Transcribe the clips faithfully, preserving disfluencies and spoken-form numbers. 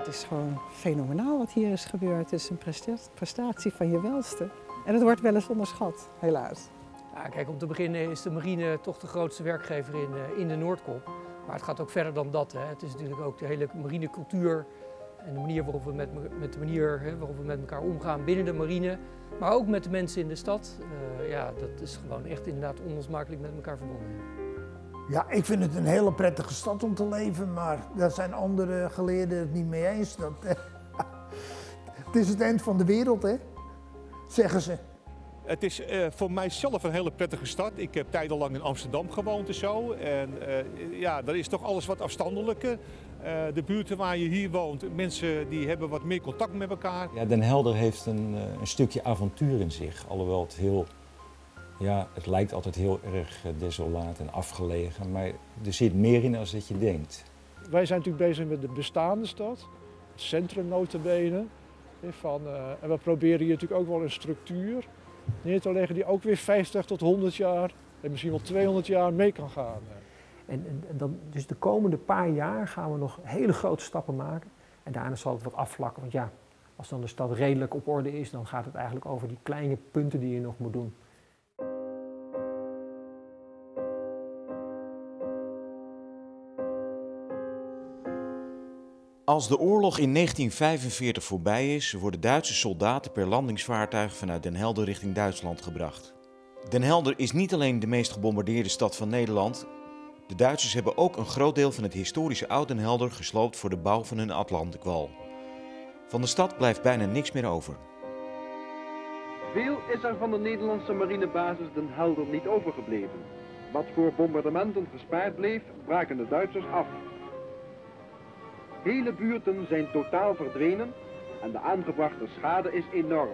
is gewoon fenomenaal wat hier is gebeurd. Het is een prestatie van je welste. En het wordt wel eens onderschat, helaas. Ja, kijk, om te beginnen is de marine toch de grootste werkgever in, in de Noordkop. Maar het gaat ook verder dan dat. Hè. Het is natuurlijk ook de hele marinecultuur en de manier waarop we met, met, de manier, hè, waarop we met elkaar omgaan binnen de marine. Maar ook met de mensen in de stad. Uh, ja, dat is gewoon echt inderdaad onlosmakelijk met elkaar verbonden. Ja, ik vind het een hele prettige stad om te leven, maar daar zijn andere geleerden het niet mee eens. Dat, eh, het is het eind van de wereld, hè, zeggen ze. Het is uh, voor mijzelf een hele prettige stad. Ik heb tijdenlang in Amsterdam gewoond en zo. En uh, ja, daar is toch alles wat afstandelijker. Uh, de buurten waar je hier woont, mensen die hebben wat meer contact met elkaar. Ja, Den Helder heeft een, een stukje avontuur in zich, alhoewel het heel... Ja, het lijkt altijd heel erg desolaat en afgelegen, maar er zit meer in dan dat je denkt. Wij zijn natuurlijk bezig met de bestaande stad, het centrum nota bene. Van, uh, en we proberen hier natuurlijk ook wel een structuur neer te leggen die ook weer vijftig tot honderd jaar en misschien wel tweehonderd jaar mee kan gaan. En, en dan, dus de komende paar jaar gaan we nog hele grote stappen maken en daarna zal het wat afvlakken. Want ja, als dan de stad redelijk op orde is, dan gaat het eigenlijk over die kleine punten die je nog moet doen. Als de oorlog in negentien vijfenveertig voorbij is, worden Duitse soldaten per landingsvaartuig vanuit Den Helder richting Duitsland gebracht. Den Helder is niet alleen de meest gebombardeerde stad van Nederland. De Duitsers hebben ook een groot deel van het historische Oud-Den Helder gesloopt voor de bouw van hun Atlantikwal. Van de stad blijft bijna niks meer over. Veel is er van de Nederlandse marinebasis Den Helder niet overgebleven. Wat voor bombardementen gespaard bleef, braken de Duitsers af. Hele buurten zijn totaal verdwenen en de aangebrachte schade is enorm.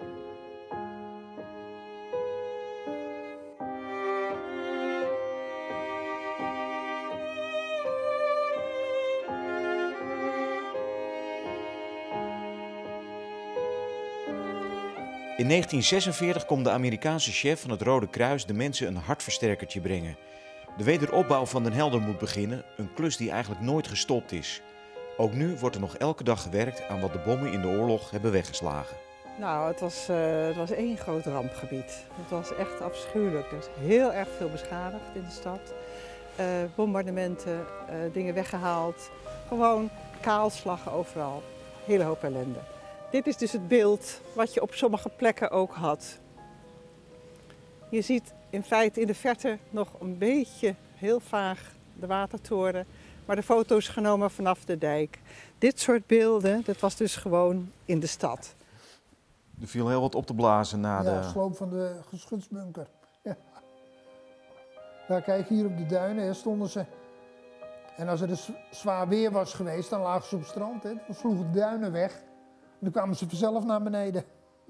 In negentien zesenveertig komt de Amerikaanse chef van het Rode Kruis de mensen een hartversterkertje brengen. De wederopbouw van Den Helder moet beginnen, een klus die eigenlijk nooit gestopt is. Ook nu wordt er nog elke dag gewerkt aan wat de bommen in de oorlog hebben weggeslagen. Nou, het was, uh, het was één groot rampgebied. Het was echt afschuwelijk. Er is heel erg veel beschadigd in de stad. Uh, bombardementen, uh, dingen weggehaald. Gewoon kaalslag overal. Hele hoop ellende. Dit is dus het beeld wat je op sommige plekken ook had. Je ziet in feite in de verte nog een beetje, heel vaag, de watertoren. Maar de foto's genomen vanaf de dijk. Dit soort beelden, dat was dus gewoon in de stad. Er viel heel wat op te blazen na ja, de... sloop van de geschutsbunker. Ja. Ja, kijk, hier op de duinen hè, stonden ze. En als er dus zwaar weer was geweest, dan lagen ze op het strand. Hè. Dan sloegen de duinen weg. En dan kwamen ze vanzelf naar beneden.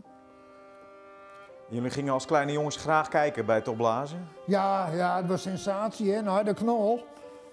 Jullie gingen als kleine jongens graag kijken bij het opblazen? Ja, ja, het was sensatie, hè? Een harde knal.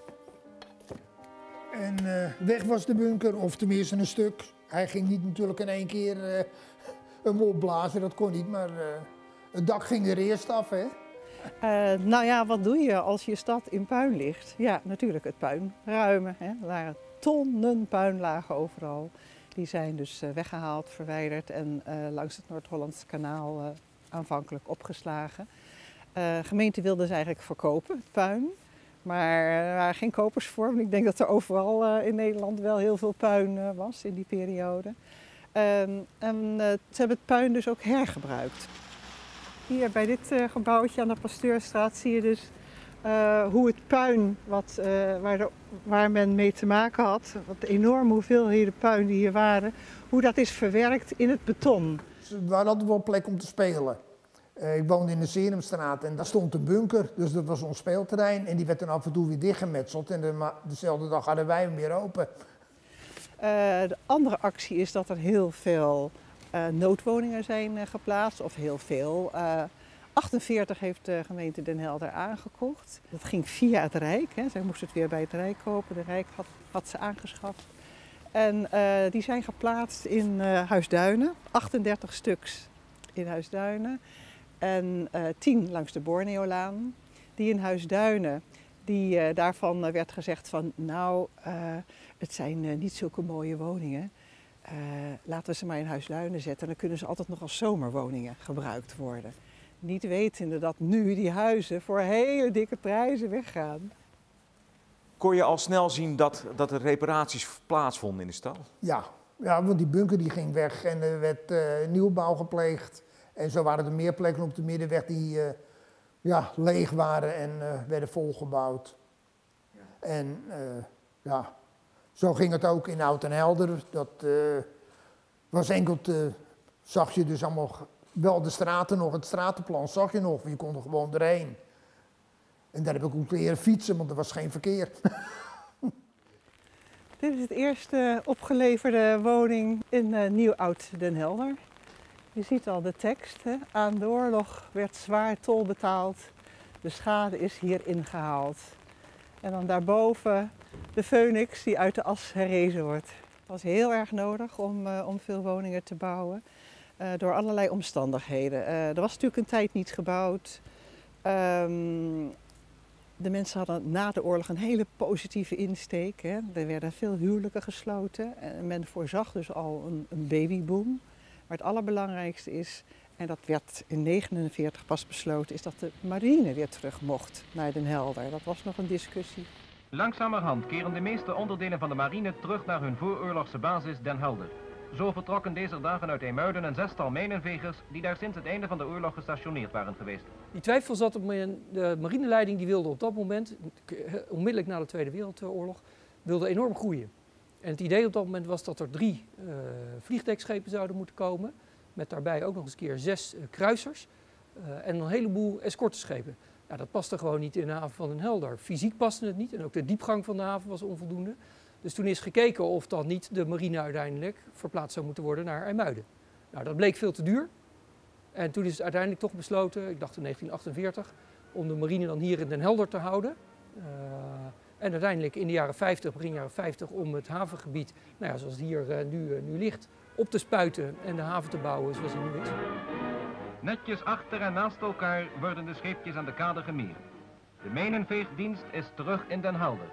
En uh, weg was de bunker, of tenminste een stuk. Hij ging niet natuurlijk in één keer uh, hem opblazen, dat kon niet, maar uh, het dak ging er eerst af, hè? Uh, nou ja, wat doe je als je stad in puin ligt? Ja, natuurlijk het puin ruimen. Hè? Er waren tonnen puin lagen overal. Die zijn dus uh, weggehaald, verwijderd en uh, langs het Noord-Hollandse kanaal uh, aanvankelijk opgeslagen. De uh, gemeente wilde ze eigenlijk verkopen, het puin. Maar er waren geen kopers voor, want ik denk dat er overal uh, in Nederland wel heel veel puin uh, was in die periode. Um, en uh, ze hebben het puin dus ook hergebruikt. Hier bij dit uh, gebouwtje aan de Pasteurstraat zie je dus uh, hoe het puin wat, uh, waar, de, waar men mee te maken had, wat de enorme hoeveelheden puin die hier waren, hoe dat is verwerkt in het beton. Er waren altijd wel plek om te spelen. Uh, ik woonde in de Serumstraat en daar stond een bunker, dus dat was ons speelterrein. En die werd dan af en toe weer dichtgemetseld en de, dezelfde dag hadden wij hem weer open. Uh, de andere actie is dat er heel veel uh, noodwoningen zijn uh, geplaatst, of heel veel. Uh, achtenveertig heeft de gemeente Den Helder aangekocht. Dat ging via het Rijk, hè. Zij moesten het weer bij het Rijk kopen, de Rijk had, had ze aangeschaft. En uh, die zijn geplaatst in uh, Huisduinen, achtendertig stuks in Huisduinen. En uh, tien langs de Borneolaan. Die in Huisduinen, Die, uh, daarvan uh, werd gezegd van, nou, uh, het zijn uh, niet zulke mooie woningen. Uh, laten we ze maar in Huisluinen zetten. Dan kunnen ze altijd nog als zomerwoningen gebruikt worden. Niet wetende dat nu die huizen voor hele dikke prijzen weggaan. Kon je al snel zien dat, dat er reparaties plaatsvonden in de stad? Ja, ja, want die bunker die ging weg en er werd uh, nieuwbouw gepleegd. En zo waren er meer plekken op de Middenweg die uh, ja, leeg waren en uh, werden volgebouwd. Ja. En uh, ja, zo ging het ook in Oud en Helder. Dat uh, was enkel, te, zag je dus allemaal wel de straten nog, het stratenplan zag je nog, je kon er gewoon doorheen. En daar heb ik ook leren fietsen, want er was geen verkeer. Dit is het eerste opgeleverde woning in uh, Nieuw-Oud Den Helder. Je ziet al de tekst, hè? Aan de oorlog werd zwaar tol betaald, de schade is hier ingehaald. En dan daarboven de Phoenix die uit de as herrezen wordt. Het was heel erg nodig om, uh, om veel woningen te bouwen, uh, door allerlei omstandigheden. Uh, er was natuurlijk een tijd niet gebouwd. Um, De mensen hadden na de oorlog een hele positieve insteek. Hè. Er werden veel huwelijken gesloten en men voorzag dus al een, een babyboom. Maar het allerbelangrijkste is, en dat werd in negentien negenenveertig pas besloten, is dat de marine weer terug mocht naar Den Helder. Dat was nog een discussie. Langzamerhand keren de meeste onderdelen van de marine terug naar hun vooroorlogse basis Den Helder. Zo vertrokken deze dagen uit IJmuiden een zestal mijnenvegers die daar sinds het einde van de oorlog gestationeerd waren geweest. Die twijfel zat op de marineleiding, die wilde op dat moment, onmiddellijk na de Tweede Wereldoorlog, wilde enorm groeien. En het idee op dat moment was dat er drie uh, vliegdekschepen zouden moeten komen, met daarbij ook nog eens keer zes uh, kruisers uh, en een heleboel escorteschepen. Ja, dat paste gewoon niet in de haven van Den Helder. Fysiek paste het niet en ook de diepgang van de haven was onvoldoende. Dus toen is gekeken of dan niet de marine uiteindelijk verplaatst zou moeten worden naar IJmuiden. Nou, dat bleek veel te duur. En toen is het uiteindelijk toch besloten, ik dacht in negentien achtenveertig, om de marine dan hier in Den Helder te houden. Uh, en uiteindelijk in de jaren vijftig, begin jaren vijftig, om het havengebied, nou ja, zoals het hier uh, nu, uh, nu ligt, op te spuiten en de haven te bouwen zoals hij nu is. Netjes achter en naast elkaar worden de scheepjes aan de kade gemeerd. De mijnenveegdienst is terug in Den Helder.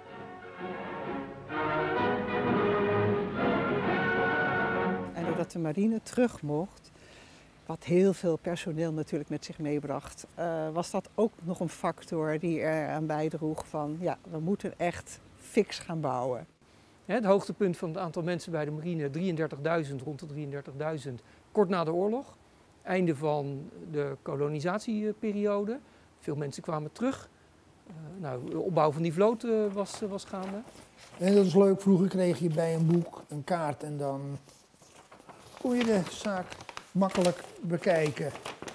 En doordat de marine terug mocht, wat heel veel personeel natuurlijk met zich meebracht, uh, was dat ook nog een factor die eraan bijdroeg van, ja, we moeten echt fix gaan bouwen. Het hoogtepunt van het aantal mensen bij de marine, drieëndertigduizend, rond de drieëndertigduizend, kort na de oorlog. Einde van de kolonisatieperiode. Veel mensen kwamen terug. Uh, nou, de opbouw van die vloot uh, was, uh, was gaande. En dat is leuk, vroeger kreeg je bij een boek een kaart en dan kon je de zaak makkelijk bekijken.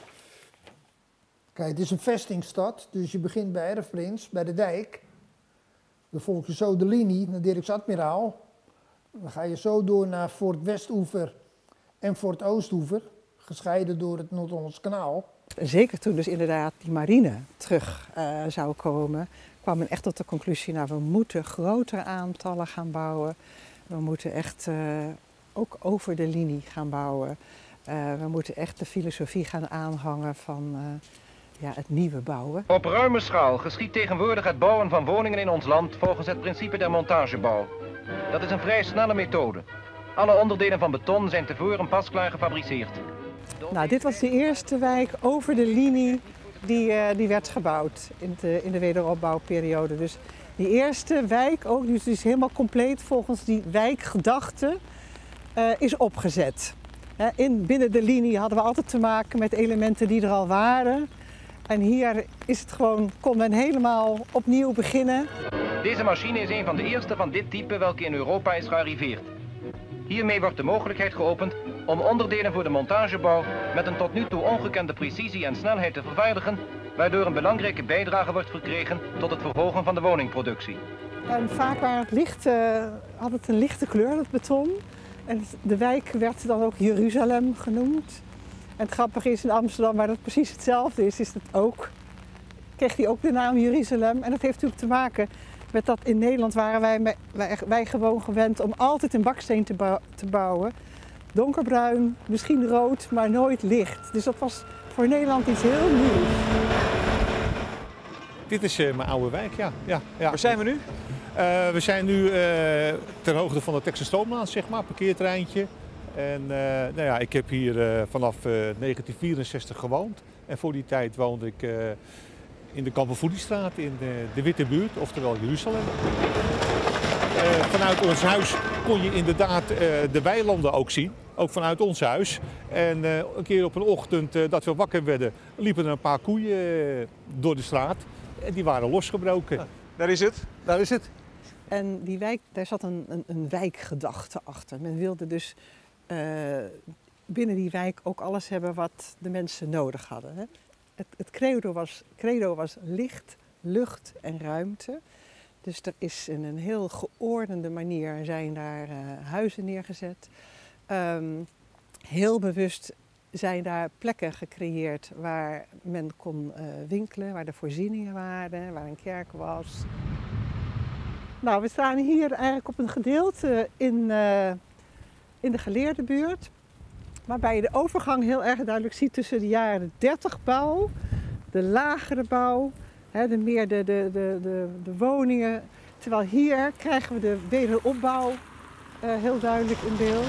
Kijk, het is een vestingstad, dus je begint bij Erfprins, bij de dijk. Dan volg je zo de linie naar Dirks Admiraal. Dan ga je zo door naar Fort Westoever en Fort Oostoever, gescheiden door het Noord-Hollands Kanaal. Zeker toen dus inderdaad die marine terug uh, zou komen, kwam men echt tot de conclusie, nou, we moeten grotere aantallen gaan bouwen. We moeten echt uh, ook over de linie gaan bouwen. Uh, we moeten echt de filosofie gaan aanhangen van uh, ja, het nieuwe bouwen. Op ruime schaal geschiedt tegenwoordig het bouwen van woningen in ons land volgens het principe der montagebouw. Dat is een vrij snelle methode. Alle onderdelen van beton zijn tevoren pasklaar gefabriceerd. Nou, dit was de eerste wijk over de linie die, uh, die werd gebouwd in de, in de wederopbouwperiode. Dus die eerste wijk, ook, dus is helemaal compleet volgens die wijkgedachte, uh, is opgezet. Uh, in, binnen de linie hadden we altijd te maken met elementen die er al waren. En hier is het gewoon, kon men helemaal opnieuw beginnen. Deze machine is een van de eerste van dit type welke in Europa is gearriveerd. Hiermee wordt de mogelijkheid geopend om onderdelen voor de montagebouw met een tot nu toe ongekende precisie en snelheid te vervaardigen, waardoor een belangrijke bijdrage wordt verkregen tot het verhogen van de woningproductie. En vaak waar het licht, uh, had het een lichte kleur, dat beton. En de wijk werd dan ook Jeruzalem genoemd. En het grappige is, in Amsterdam, waar dat precies hetzelfde is, is het ook, kreeg hij ook de naam Jeruzalem. En dat heeft natuurlijk te maken met dat in Nederland waren wij, wij, wij gewoon gewend om altijd in baksteen te, bouw, te bouwen. Donkerbruin, misschien rood, maar nooit licht. Dus dat was voor Nederland iets heel nieuws. dit is uh, mijn oude wijk, ja. ja, ja. Waar zijn we nu? Uh, we zijn nu uh, ter hoogte van de Texelstoomlaan, zeg maar, parkeerterreintje. En uh, nou ja, ik heb hier uh, vanaf uh, negentien vierenzestig gewoond. En voor die tijd woonde ik uh, in de Kampervoediestraat in de, de Witte Buurt, oftewel Jeruzalem. Uh, vanuit ons huis kon je inderdaad uh, de weilanden ook zien. Ook vanuit ons huis. En uh, een keer op een ochtend uh, dat we wakker werden, liepen er een paar koeien uh, door de straat. En die waren losgebroken. Ah, daar is het. Daar is het. En die wijk, daar zat een, een, een wijkgedachte achter. Men wilde dus uh, binnen die wijk ook alles hebben wat de mensen nodig hadden. Hè. Het, het credo, was, credo was licht, lucht en ruimte. Dus er is in een heel geordende manier zijn daar uh, huizen neergezet. Um, heel bewust zijn daar plekken gecreëerd waar men kon uh, winkelen, waar er voorzieningen waren, waar een kerk was. Nou, we staan hier eigenlijk op een gedeelte in, uh, in de geleerdenbuurt, waarbij je de overgang heel erg duidelijk ziet tussen de jaren dertig bouw, de lagere bouw, hè, de meer de, de, de, de, de woningen. Terwijl hier krijgen we de wederopbouw uh, heel duidelijk in beeld.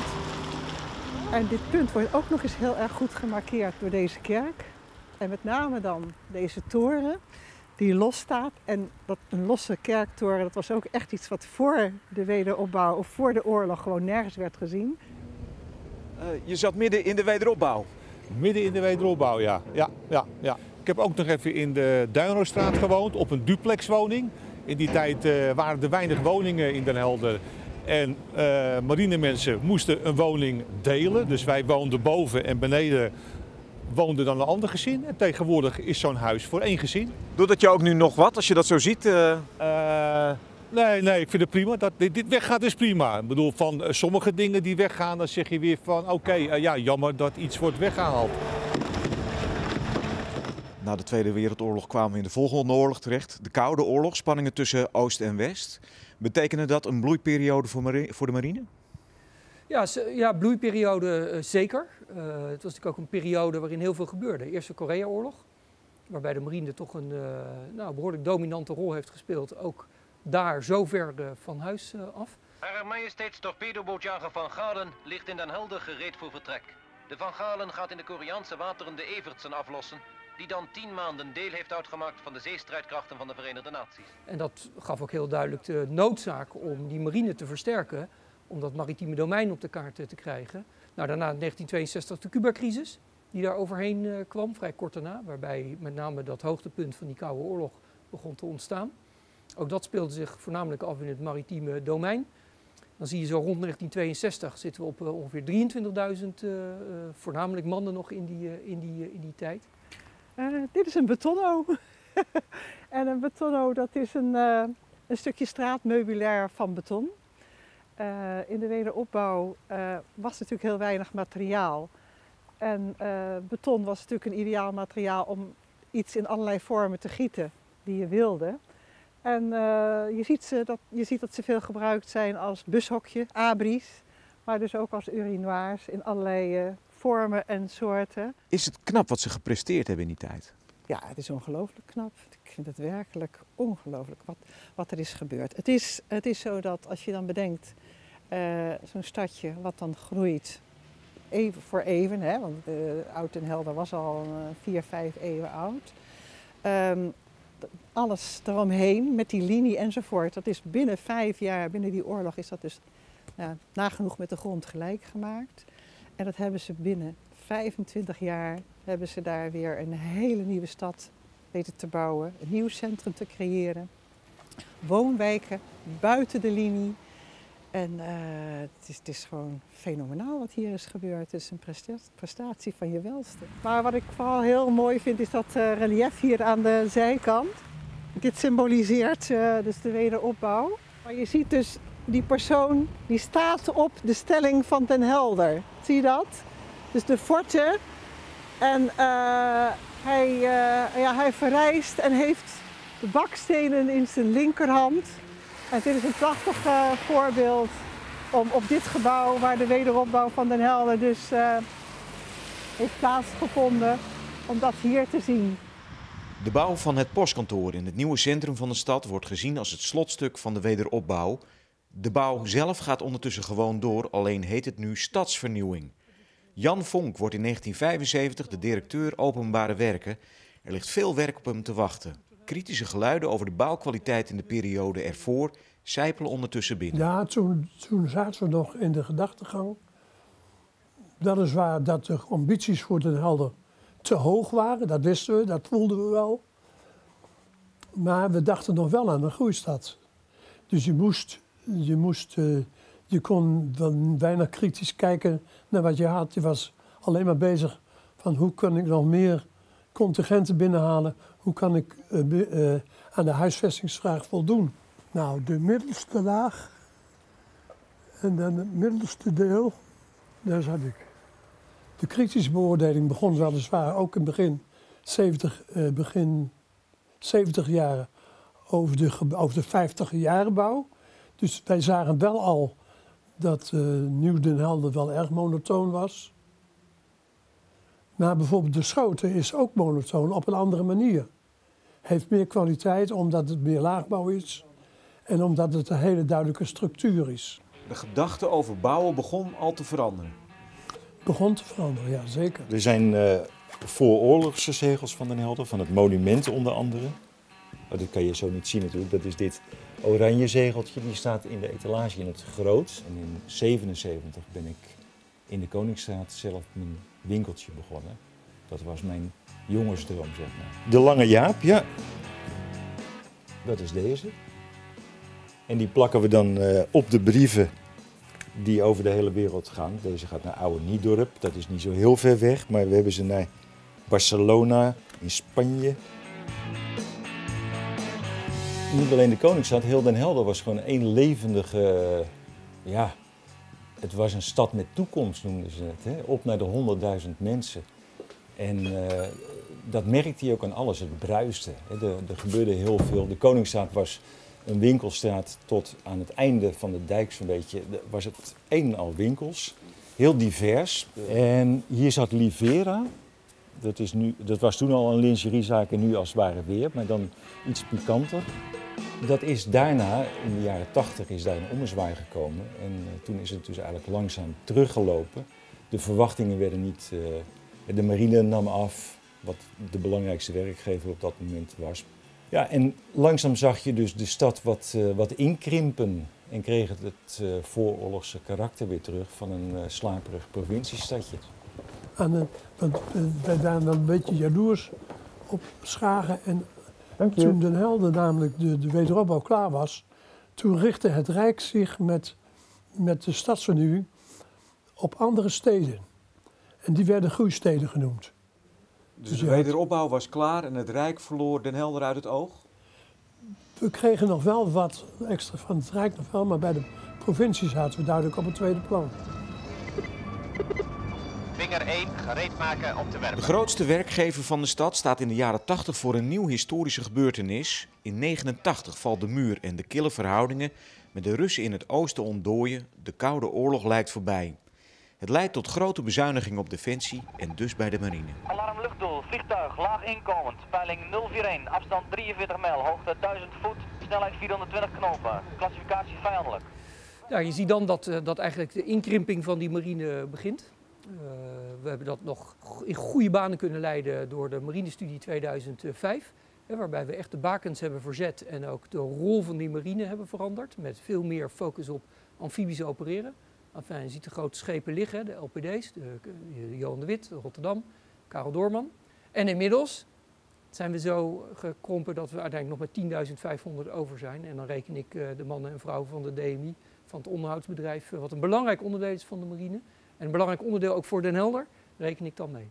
En dit punt wordt ook nog eens heel erg goed gemarkeerd door deze kerk. En met name dan deze toren die los staat. En dat een losse kerktoren, dat was ook echt iets wat voor de wederopbouw of voor de oorlog gewoon nergens werd gezien. Uh, je zat midden in de wederopbouw. Midden in de wederopbouw, ja. ja, ja, ja. Ik heb ook nog even in de Duinroosstraat gewoond, op een duplexwoning. In die tijd uh, waren er weinig woningen in Den Helder. En uh, marinemensen moesten een woning delen. Dus wij woonden boven en beneden woonde dan een ander gezin. En tegenwoordig is zo'n huis voor één gezin. Doet dat je ook nu nog wat, als je dat zo ziet? Uh... Uh, nee, nee, ik vind het prima. Dat, dit, dit weggaat is prima. Ik bedoel, van uh, sommige dingen die weggaan, dan zeg je weer van oké, okay, uh, ja, jammer dat iets wordt weggehaald. Na de Tweede Wereldoorlog kwamen we in de volgende oorlog terecht. De Koude Oorlog, spanningen tussen Oost en West. Betekende dat een bloeiperiode voor, marine, voor de marine? Ja, ja bloeiperiode uh, zeker. Uh, het was natuurlijk ook een periode waarin heel veel gebeurde. Eerst de Korea-oorlog, waarbij de marine toch een uh, nou, behoorlijk dominante rol heeft gespeeld. Ook daar zo ver uh, van huis uh, af. Haar Majesteits torpedobootjager Van Galen ligt in Den Helder gereed voor vertrek. De Van Galen gaat in de Koreaanse wateren de Evertsen aflossen, die dan tien maanden deel heeft uitgemaakt van de zeestrijdkrachten van de Verenigde Naties. En dat gaf ook heel duidelijk de noodzaak om die marine te versterken, om dat maritieme domein op de kaart te krijgen. Nou, daarna in negentien tweeënzestig de Cuba-crisis, die daar overheen uh, kwam, vrij kort daarna, waarbij met name dat hoogtepunt van die Koude Oorlog begon te ontstaan. Ook dat speelde zich voornamelijk af in het maritieme domein. Dan zie je zo rond negentien tweeënzestig zitten we op uh, ongeveer drieëntwintigduizend uh, uh, voornamelijk mannen nog in die, uh, in die, uh, in die tijd. Uh, dit is een betonno. En een betonno, dat is een, uh, een stukje straatmeubilair van beton. Uh, in de wederopbouw uh, was natuurlijk heel weinig materiaal. En uh, beton was natuurlijk een ideaal materiaal om iets in allerlei vormen te gieten die je wilde. En uh, je, ziet ze dat, je ziet dat ze veel gebruikt zijn als bushokje, abris, maar dus ook als urinoirs in allerlei uh, vormen en soorten. Is het knap wat ze gepresteerd hebben in die tijd? Ja, het is ongelooflijk knap. Ik vind het werkelijk ongelooflijk wat, wat er is gebeurd. Het is, het is zo dat als je dan bedenkt, uh, zo'n stadje wat dan groeit, even voor even, hè, want uh, Oud Den Helder was al uh, vier, vijf eeuwen oud. Um, alles eromheen, met die linie enzovoort, dat is binnen vijf jaar, binnen die oorlog, is dat dus ja, nagenoeg met de grond gelijk gemaakt. En dat hebben ze binnen vijfentwintig jaar, hebben ze daar weer een hele nieuwe stad weten te bouwen, een nieuw centrum te creëren. Woonwijken buiten de linie. En uh, het, is, het is gewoon fenomenaal wat hier is gebeurd. Het is een prestatie van je welste. Maar wat ik vooral heel mooi vind is dat uh, relief hier aan de zijkant. Dit symboliseert uh, dus de wederopbouw. Maar je ziet dus die persoon die staat op de stelling van Den Helder. Zie je dat? Dus de forte. En uh, hij, uh, ja, hij verrijst en heeft de bakstenen in zijn linkerhand. En dit is een prachtig uh, voorbeeld om op dit gebouw, waar de wederopbouw van Den Helder dus uh, heeft plaatsgevonden, om dat hier te zien. De bouw van het postkantoor in het nieuwe centrum van de stad wordt gezien als het slotstuk van de wederopbouw. De bouw zelf gaat ondertussen gewoon door, alleen heet het nu stadsvernieuwing. Jan Vonk wordt in negentien vijfenzeventig de directeur openbare werken. Er ligt veel werk op hem te wachten. Kritische geluiden over de bouwkwaliteit in de periode ervoor sijpelen ondertussen binnen. Ja, toen, toen zaten we nog in de gedachtegang. Dat is waar dat de ambities voor Den Helder te hoog waren. Dat wisten we, dat voelden we wel. Maar we dachten nog wel aan een groeistad. Dus je moest, je moest, uh, je kon dan weinig kritisch kijken naar wat je had. Je was alleen maar bezig van hoe kan ik nog meer contingenten binnenhalen. Hoe kan ik uh, uh, aan de huisvestingsvraag voldoen. Nou, de middelste laag en dan het middelste deel, daar zat ik. De kritische beoordeling begon weliswaar ook in begin zeventig, uh, begin zeventig jaren over de, over de vijftig jaren bouw. Dus wij zagen wel al dat uh, Nieuw Den Helder wel erg monotoon was. Maar bijvoorbeeld de Schoten is ook monotoon op een andere manier. Heeft meer kwaliteit omdat het meer laagbouw is en omdat het een hele duidelijke structuur is. De gedachte over bouwen begon al te veranderen. Begon te veranderen, ja zeker. Er zijn uh, vooroorlogse zegels van Den Helder, van het monument onder andere. Oh, dat kan je zo niet zien natuurlijk, dat is dit oranje zegeltje. Die staat in de etalage in het groot. En in zevenenzeventig ben ik in de Koningsstraat zelf mijn winkeltje begonnen. Dat was mijn jongensdroom, zeg maar. De Lange Jaap, ja. Dat is deze. En die plakken we dan uh, op de brieven die over de hele wereld gaan. Deze gaat naar Oude Niedorp, dat is niet zo heel ver weg, maar we hebben ze naar Barcelona, in Spanje. Niet alleen de Koningsstad, heel Den Helder was gewoon één levendige, uh, ja, het was een stad met toekomst noemden ze het, hè? Op naar de honderdduizend mensen. En uh, dat merkte je ook aan alles, het bruiste. Hè? De, er gebeurde heel veel. De Koningsstraat was een winkelstraat tot aan het einde van de dijk zo'n beetje, was het een en al winkels. Heel divers. En hier zat Livera. Dat, is nu, dat was toen al een lingeriezaak en nu als het ware weer, maar dan iets pikanter. Dat is daarna, in de jaren tachtig, is daar een ommezwaai gekomen. En uh, toen is het dus eigenlijk langzaam teruggelopen. De verwachtingen werden niet... Uh, de marine nam af, wat de belangrijkste werkgever op dat moment was. Ja, en langzaam zag je dus de stad wat, uh, wat inkrimpen. En kreeg het het uh, vooroorlogse karakter weer terug van een uh, slaperig provinciestadje. En, uh, want, uh, wij waren wel een beetje jaloers op Schagen. En toen Den Helder namelijk de, de wederopbouw klaar was, toen richtte het Rijk zich met, met de stadsvernieuwing op andere steden. En die werden groeisteden genoemd. Dus, dus de wederopbouw was klaar en het Rijk verloor Den Helder uit het oog? We kregen nog wel wat extra van het Rijk nog wel, maar bij de provincie zaten we duidelijk op het tweede plan. Vinger één, gereed maken om te werpen. De grootste werkgever van de stad staat in de jaren tachtig voor een nieuw historische gebeurtenis. In negenentachtig valt de muur en de kille verhoudingen met de Russen in het oosten ontdooien. De Koude Oorlog lijkt voorbij. Het leidt tot grote bezuinigingen op defensie en dus bij de marine. Alarm luchtdoel, vliegtuig, laag inkomend, peiling nul vier een, afstand drieënveertig mijl, hoogte duizend voet, snelheid vierhonderdtwintig knopen, klassificatie vijandelijk. Ja, je ziet dan dat, dat eigenlijk de inkrimping van die marine begint. Uh, we hebben dat nog in goede banen kunnen leiden door de marinestudie tweeduizend vijf. Hè, waarbij we echt de bakens hebben verzet en ook de rol van die marine hebben veranderd. Met veel meer focus op amfibisch opereren. Enfin, je ziet de grote schepen liggen, de L P D's, de, de Johan de Wit, de Rotterdam, Karel Doorman. En inmiddels zijn we zo gekrompen dat we uiteindelijk nog met tienduizend vijfhonderd over zijn. En dan reken ik uh, de mannen en vrouwen van de D M I, van het onderhoudsbedrijf, uh, wat een belangrijk onderdeel is van de marine. En een belangrijk onderdeel ook voor Den Helder, reken ik dan mee.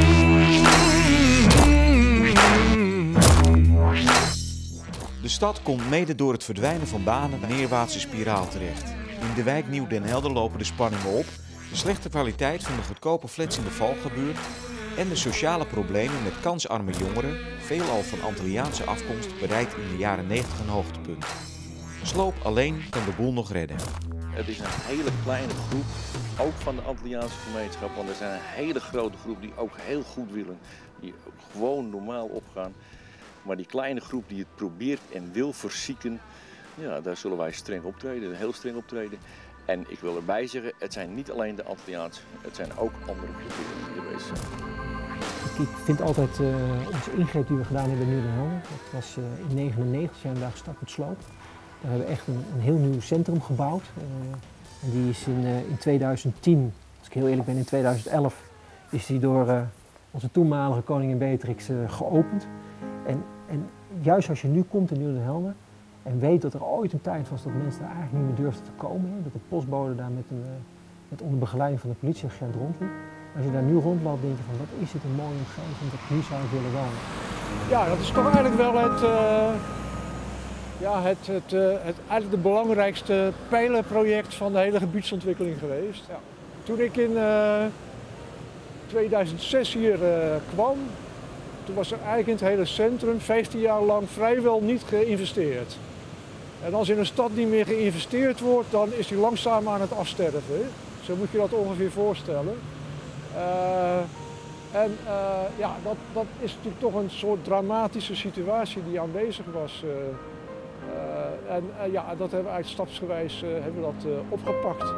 De stad komt mede door het verdwijnen van banen een neerwaartse spiraal terecht. In de wijk Nieuw Den Helder lopen de spanningen op, de slechte kwaliteit van de goedkope flats in de Valkgebuurt en de sociale problemen met kansarme jongeren, veelal van Antilliaanse afkomst, bereikt in de jaren negentig een hoogtepunt. Sloop alleen kan de boel nog redden. Het is een hele kleine groep, ook van de Antilliaanse gemeenschap, want er zijn een hele grote groep die ook heel goed willen, die ook gewoon normaal opgaan. Maar die kleine groep die het probeert en wil verzieken, ja, daar zullen wij streng optreden, heel streng optreden. En ik wil erbij zeggen, het zijn niet alleen de Antilliaanse, het zijn ook andere groepen die hier bezig zijn. Ik vind altijd uh, onze ingreep die we gedaan hebben in Den Helder. Dat was uh, in negentien negenennegentig zijn we daar gestart met sloop. Daar hebben we echt een, een heel nieuw centrum gebouwd. Uh, en die is in, uh, in tweeduizend tien, als ik heel eerlijk ben, in tweeduizend elf is die door uh, onze toenmalige koningin Beatrix uh, geopend. En, en juist als je nu komt in Den Helder en weet dat er ooit een tijd was dat mensen daar eigenlijk niet meer durfden te komen. Hè, dat de postbode daar met, een, uh, met onder begeleiding van de politieagent rondliep. Als je daar nu rondloopt, denk je van wat is dit een mooie omgeving, dat nu zou ik willen wonen. Ja, dat is toch eigenlijk wel het, uh, ja, het, het, uh, het eigenlijk de belangrijkste pijlerproject van de hele gebiedsontwikkeling geweest. Ja. Toen ik in uh, tweeduizend zes hier uh, kwam, toen was er eigenlijk in het hele centrum vijftien jaar lang vrijwel niet geïnvesteerd. En als in een stad niet meer geïnvesteerd wordt, dan is die langzaam aan het afsterven. Zo moet je dat ongeveer voorstellen. Uh, en uh, ja, dat, dat is natuurlijk toch een soort dramatische situatie die aanwezig was. Uh, uh, en uh, ja, dat hebben we eigenlijk stapsgewijs uh, hebben we dat uh, opgepakt.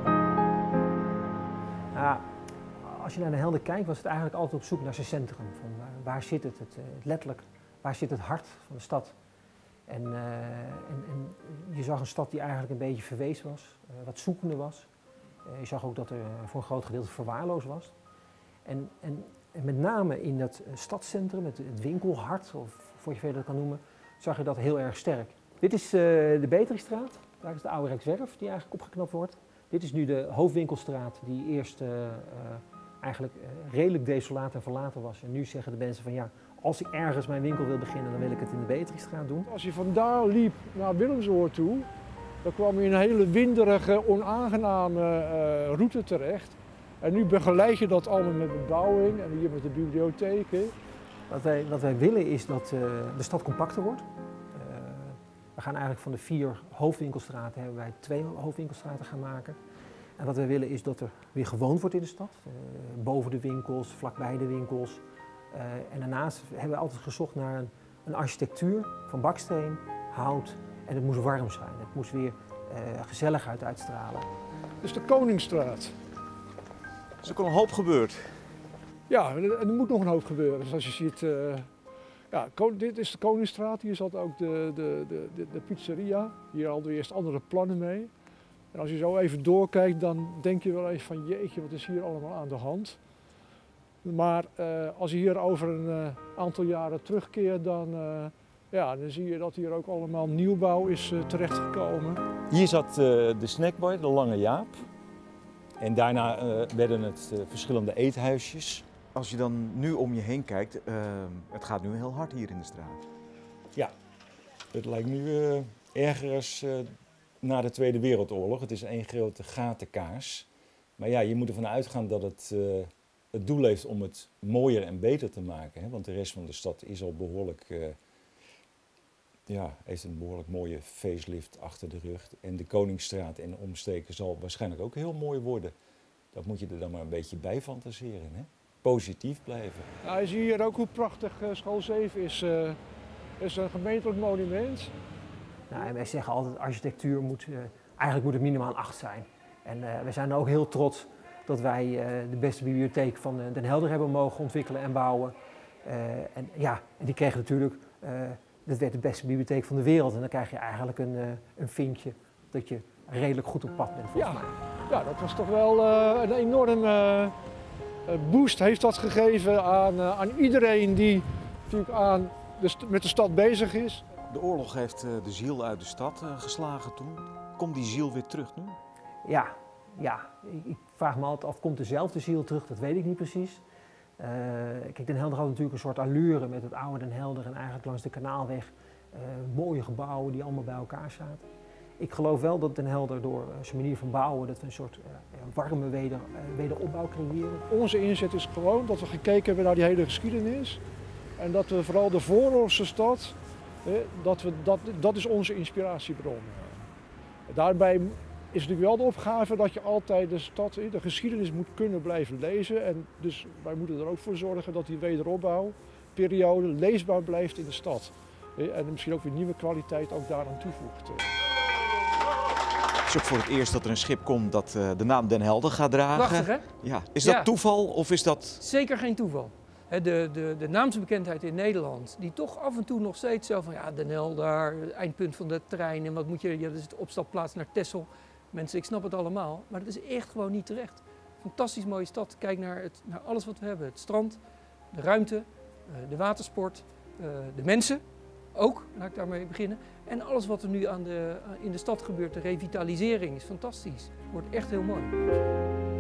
Ja, als je naar Den Helder kijkt, was het eigenlijk altijd op zoek naar zijn centrum. Van waar, waar zit het, het, het letterlijk, waar zit het hart van de stad? En, uh, en, en je zag een stad die eigenlijk een beetje verwees was, uh, wat zoekende was. Je zag ook dat er voor een groot gedeelte verwaarloosd was. En, en, en met name in dat stadscentrum, het, het winkelhart, of voor je verder kan noemen, zag je dat heel erg sterk. Dit is uh, de Beatrixstraat, daar is de oude Rijkswerf die eigenlijk opgeknapt wordt. Dit is nu de hoofdwinkelstraat die eerst uh, uh, eigenlijk uh, redelijk desolaat en verlaten was. En nu zeggen de mensen van ja, als ik ergens mijn winkel wil beginnen, dan wil ik het in de Beatrixstraat doen. Als je vandaar liep naar Willemsoord toe, dan kwam je in een hele winderige, onaangename uh, route terecht. En nu begeleid je dat allemaal met bebouwing en hier met de bibliotheken. Wat wij, wat wij willen is dat uh, de stad compacter wordt. Uh, we gaan eigenlijk van de vier hoofdwinkelstraten hebben wij twee hoofdwinkelstraten gaan maken. En wat wij willen is dat er weer gewoond wordt in de stad. Uh, boven de winkels, vlakbij de winkels. Uh, en daarnaast hebben we altijd gezocht naar een, een architectuur van baksteen, hout. En het moest warm zijn, het moest weer uh, gezelligheid uitstralen. Dit is de Koningsstraat. Er is ook al een hoop gebeurd. Ja, er moet nog een hoop gebeuren. Dus als je ziet, uh, ja, dit is de Koningsstraat, hier zat ook de, de, de, de, de pizzeria. Hier hadden we eerst andere plannen mee. En als je zo even doorkijkt, dan denk je wel even van jeetje, wat is hier allemaal aan de hand. Maar uh, als je hier over een uh, aantal jaren terugkeert, dan... Uh, Ja, dan zie je dat hier ook allemaal nieuwbouw is uh, terechtgekomen. Hier zat uh, de snackbar, de Lange Jaap. En daarna uh, werden het uh, verschillende eethuisjes. Als je dan nu om je heen kijkt, uh, het gaat nu heel hard hier in de straat. Ja, het lijkt nu uh, erger als uh, na de Tweede Wereldoorlog. Het is één grote gatenkaars. Maar ja, je moet ervan uitgaan dat het uh, het doel heeft om het mooier en beter te maken. Hè? Want de rest van de stad is al behoorlijk... Uh, Ja, heeft een behoorlijk mooie facelift achter de rug. En de Koningsstraat en de omstreken zal waarschijnlijk ook heel mooi worden. Dat moet je er dan maar een beetje bij fantaseren, hè? Positief blijven. Nou, je ziet hier ook hoe prachtig uh, School zeven is. Uh, is een gemeentelijk monument. Nou, en wij zeggen altijd, architectuur moet, uh, eigenlijk moet het minimaal een acht zijn. En uh, we zijn ook heel trots dat wij uh, de beste bibliotheek van uh, Den Helder hebben mogen ontwikkelen en bouwen. Uh, en ja, en die kregen natuurlijk... Uh, Dat werd de beste bibliotheek van de wereld en dan krijg je eigenlijk een, uh, een vinkje dat je redelijk goed op pad bent, volgens ja. mij. Ja, dat was toch wel uh, een enorme uh, boost heeft dat gegeven aan, uh, aan iedereen die natuurlijk aan de met de stad bezig is. De oorlog heeft uh, de ziel uit de stad uh, geslagen toen. Komt die ziel weer terug nu? Ja, ja. Ik, ik vraag me altijd af, komt dezelfde ziel terug? Dat weet ik niet precies. Uh, kijk, Den Helder had natuurlijk een soort allure met het oude Den Helder en eigenlijk langs de Kanaalweg uh, mooie gebouwen die allemaal bij elkaar zaten. Ik geloof wel dat Den Helder door uh, zijn manier van bouwen, dat we een soort uh, warme weder, uh, wederopbouw creëren. Onze inzet is gewoon dat we gekeken hebben naar die hele geschiedenis en dat we vooral de vooroorlogse stad, eh, dat, we, dat, dat is onze inspiratiebron. Daarbij is natuurlijk wel de opgave dat je altijd de stad, de geschiedenis moet kunnen blijven lezen. En dus wij moeten er ook voor zorgen dat die wederopbouw periode leesbaar blijft in de stad. En misschien ook weer nieuwe kwaliteit ook daaraan toevoegt. Het is ook voor het eerst dat er een schip komt dat uh, de naam Den Helder gaat dragen. Prachtig, hè? Ja. Is dat ja. toeval of is dat... Zeker geen toeval. De, de, de naamsbekendheid in Nederland, die toch af en toe nog steeds zo van ja, Den Helder, het eindpunt van de trein en wat moet je, ja, dat is de opstapplaats naar Texel. Mensen, ik snap het allemaal, maar dat is echt gewoon niet terecht. Fantastisch mooie stad. Kijk naar, het, naar alles wat we hebben. Het strand, de ruimte, de watersport, de mensen. Ook, laat ik daarmee beginnen. En alles wat er nu aan de, in de stad gebeurt, de revitalisering is fantastisch. Het wordt echt heel mooi.